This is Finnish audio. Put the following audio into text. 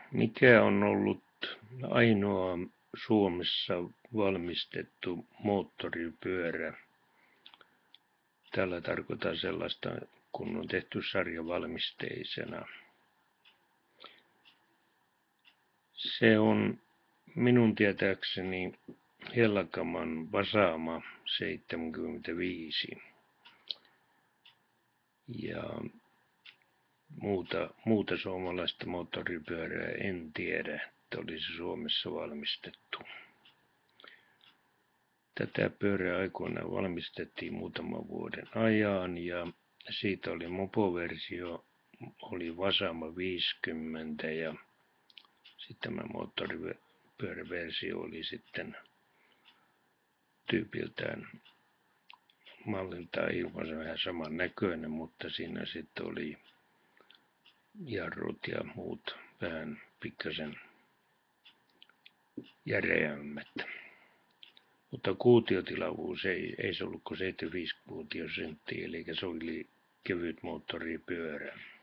Mikä on ollut ainoa Suomessa valmistettu moottoripyörä? Tällä tarkoitan sellaista, kun on tehty sarjavalmisteisena. Se on minun tietääkseni Hellakaman Vasama 75. Ja muuta suomalaista moottoripyörää en tiedä, että olisi Suomessa valmistettu. Tätä pyörää aikoinaan valmistettiin muutaman vuoden ajan ja siitä oli mopoversio, oli Vasama 50 ja sitten tämä moottoripyöräversio oli sitten tyypiltään malliltaan ilman vähän saman näköinen, mutta siinä sitten oli jarrut ja muut vähän pikkasen järeämmät. Mutta kuutiotilavuus ei se ollut kuin 75 kuutiosenttiä, eli se oli kevyt moottoripyörä.